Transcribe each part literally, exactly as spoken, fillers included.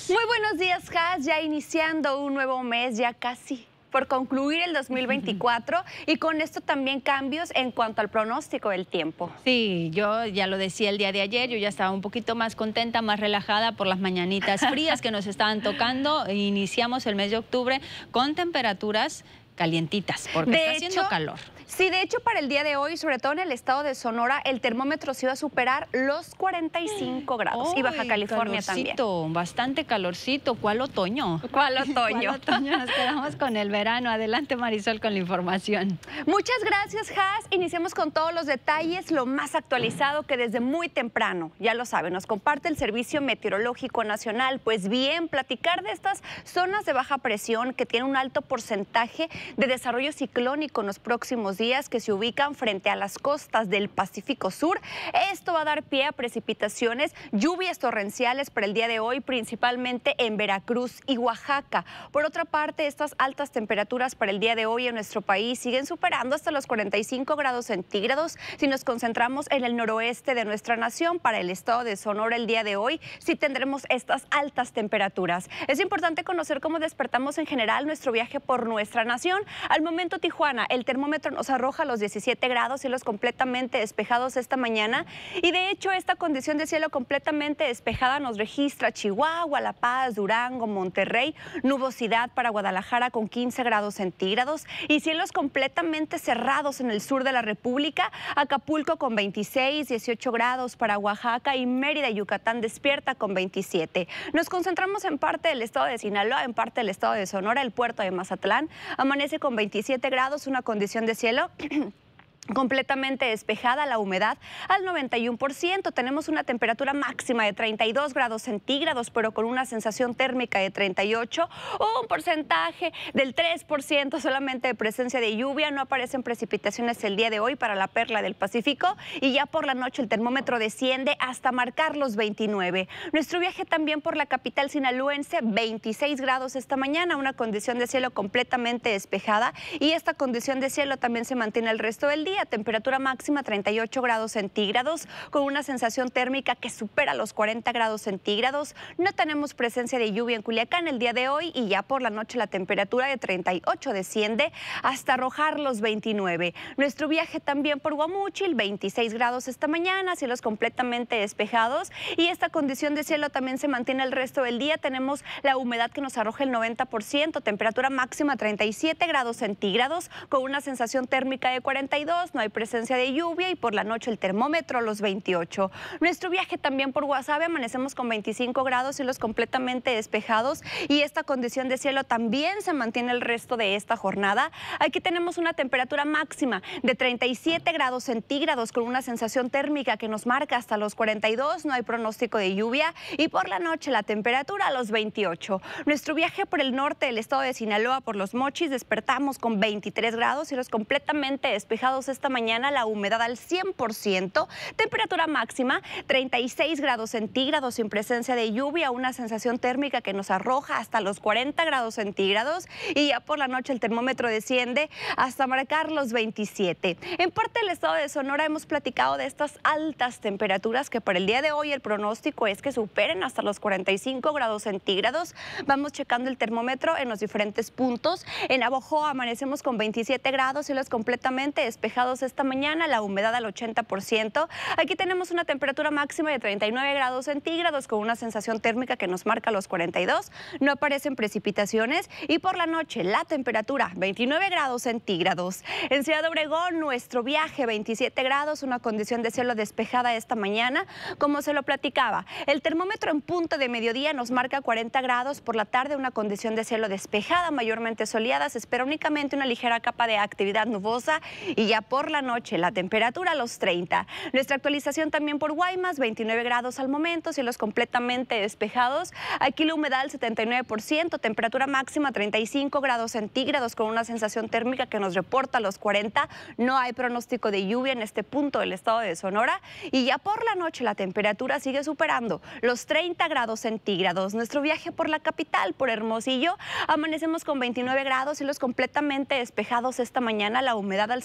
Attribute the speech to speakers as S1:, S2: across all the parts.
S1: Muy buenos días, Has. Ya iniciando un nuevo mes, ya casi por concluir el dos mil veinticuatro y con esto también cambios en cuanto al pronóstico del tiempo.
S2: Sí, yo ya lo decía el día de ayer, yo ya estaba un poquito más contenta, más relajada por las mañanitas frías que nos estaban tocando. Iniciamos el mes de octubre con temperaturas calientitas, porque
S1: de
S2: está
S1: hecho,
S2: haciendo calor.
S1: Sí, de hecho, para el día de hoy, sobre todo en el estado de Sonora, el termómetro se iba a superar los cuarenta y cinco grados.
S2: Uy,
S1: y Baja California
S2: calorcito,
S1: también.
S2: Bastante calorcito. ¿Cuál otoño?
S1: ¿Cuál otoño?
S2: ¿Cuál otoño? Nos quedamos con el verano. Adelante, Marisol, con la información.
S1: Muchas gracias, Has. Iniciamos con todos los detalles, lo más actualizado que desde muy temprano, ya lo saben, nos comparte el Servicio Meteorológico Nacional. Pues bien, platicar de estas zonas de baja presión que tienen un alto porcentaje de desarrollo ciclónico en los próximos días, que se ubican frente a las costas del Pacífico Sur. Esto va a dar pie a precipitaciones, lluvias torrenciales para el día de hoy, principalmente en Veracruz y Oaxaca. Por otra parte, estas altas temperaturas para el día de hoy en nuestro país siguen superando hasta los cuarenta y cinco grados centígrados. Si nos concentramos en el noroeste de nuestra nación, para el estado de Sonora el día de hoy, sí tendremos estas altas temperaturas. Es importante conocer cómo despertamos en general nuestro viaje por nuestra nación. Al momento, Tijuana, el termómetro nos arroja los diecisiete grados, cielos completamente despejados esta mañana, y de hecho esta condición de cielo completamente despejada nos registra Chihuahua, La Paz, Durango, Monterrey, nubosidad para Guadalajara con quince grados centígrados y cielos completamente cerrados en el sur de la República, Acapulco con veintiséis, dieciocho grados para Oaxaca y Mérida, Yucatán despierta con veintisiete. Nos concentramos en parte del estado de Sinaloa, en parte del estado de Sonora, el puerto de Mazatlán amanece con veintisiete grados, una condición de cielo completamente despejada, la humedad al noventa y uno por ciento. Tenemos una temperatura máxima de treinta y dos grados centígrados, pero con una sensación térmica de treinta y ocho, un porcentaje del tres por ciento solamente de presencia de lluvia. No aparecen precipitaciones el día de hoy para la perla del Pacífico y ya por la noche el termómetro desciende hasta marcar los veintinueve. Nuestro viaje también por la capital sinaloense, veintiséis grados esta mañana, una condición de cielo completamente despejada, y esta condición de cielo también se mantiene el resto del día. Temperatura máxima treinta y ocho grados centígrados con una sensación térmica que supera los cuarenta grados centígrados. No tenemos presencia de lluvia en Culiacán el día de hoy y ya por la noche la temperatura de treinta y ocho desciende hasta arrojar los veintinueve. Nuestro viaje también por Guamúchil, veintiséis grados esta mañana, cielos completamente despejados, y esta condición de cielo también se mantiene el resto del día. Tenemos la humedad que nos arroja el noventa por ciento, temperatura máxima treinta y siete grados centígrados con una sensación térmica de cuarenta y dos. No hay presencia de lluvia y por la noche el termómetro los veintiocho. Nuestro viaje también por Guasave, amanecemos con veinticinco grados, cielos completamente despejados, y esta condición de cielo también se mantiene el resto de esta jornada. Aquí tenemos una temperatura máxima de treinta y siete grados centígrados con una sensación térmica que nos marca hasta los cuarenta y dos. No hay pronóstico de lluvia y por la noche la temperatura a los veintiocho. Nuestro viaje por el norte del estado de Sinaloa, por Los Mochis, despertamos con veintitrés grados, cielos completamente despejados esta mañana, la humedad al cien por ciento, temperatura máxima treinta y seis grados centígrados sin presencia de lluvia, una sensación térmica que nos arroja hasta los cuarenta grados centígrados, y ya por la noche el termómetro desciende hasta marcar los veintisiete. En parte del estado de Sonora hemos platicado de estas altas temperaturas que para el día de hoy el pronóstico es que superen hasta los cuarenta y cinco grados centígrados. Vamos checando el termómetro en los diferentes puntos. En Navojoa amanecemos con veintisiete grados, cielos completamente despejados esta mañana, la humedad al ochenta por ciento. Aquí tenemos una temperatura máxima de treinta y nueve grados centígrados con una sensación térmica que nos marca los cuarenta y dos. No aparecen precipitaciones y por la noche la temperatura veintinueve grados centígrados. En Ciudad Obregón, nuestro viaje veintisiete grados, una condición de cielo despejada esta mañana. Como se lo platicaba, el termómetro en punto de mediodía nos marca cuarenta grados, por la tarde una condición de cielo despejada, mayormente soleada. Se espera únicamente una ligera capa de actividad nubosa y ya por la noche la temperatura a los treinta. Nuestra actualización también por Guaymas, veintinueve grados al momento, cielos completamente despejados. Aquí la humedad al setenta y nueve por ciento, temperatura máxima treinta y cinco grados centígrados con una sensación térmica que nos reporta a los cuarenta. No hay pronóstico de lluvia en este punto del estado de Sonora y ya por la noche la temperatura sigue superando los treinta grados centígrados. Nuestro viaje por la capital, por Hermosillo, amanecemos con veintinueve grados, cielos completamente despejados esta mañana, la humedad al sesenta y tres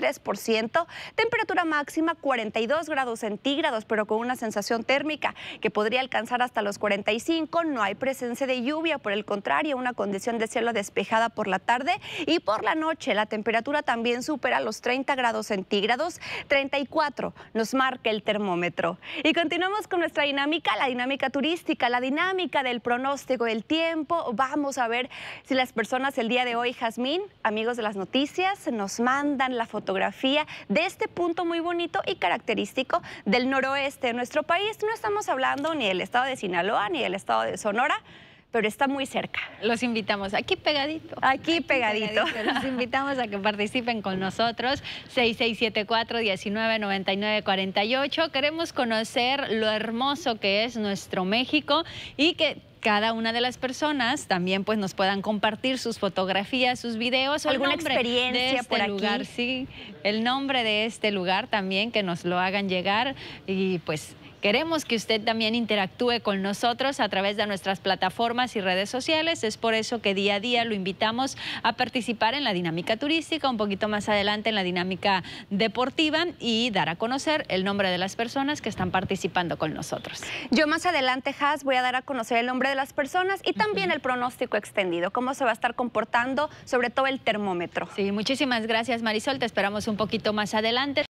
S1: tres por ciento, temperatura máxima cuarenta y dos grados centígrados, pero con una sensación térmica que podría alcanzar hasta los cuarenta y cinco. No hay presencia de lluvia, por el contrario, una condición de cielo despejada por la tarde, y por la noche la temperatura también supera los treinta grados centígrados, treinta y cuatro nos marca el termómetro. Y continuamos con nuestra dinámica, la dinámica turística, la dinámica del pronóstico del tiempo. Vamos a ver si las personas el día de hoy, Jazmín, amigos de las noticias, nos mandan la fotografía de este punto muy bonito y característico del noroeste de nuestro país. No estamos hablando ni del estado de Sinaloa ni del estado de Sonora, pero está muy cerca.
S2: Los invitamos aquí pegadito.
S1: Aquí, aquí pegadito. pegadito.
S2: Los invitamos a que participen con nosotros. seis seis siete cuatro, diecinueve noventa y nueve cuarenta y ocho. Queremos conocer lo hermoso que es nuestro México y que cada una de las personas también pues nos puedan compartir sus fotografías, sus videos,
S1: alguna experiencia
S2: de este
S1: por aquí.
S2: lugar, sí, el nombre de este lugar también, que nos lo hagan llegar. Y pues queremos que usted también interactúe con nosotros a través de nuestras plataformas y redes sociales. Es por eso que día a día lo invitamos a participar en la dinámica turística, un poquito más adelante en la dinámica deportiva, y dar a conocer el nombre de las personas que están participando con nosotros.
S1: Yo más adelante, Haz, voy a dar a conocer el nombre de las personas y también uh-huh. el pronóstico extendido, cómo se va a estar comportando, sobre todo el termómetro.
S2: Sí, muchísimas gracias, Marisol. Te esperamos un poquito más adelante.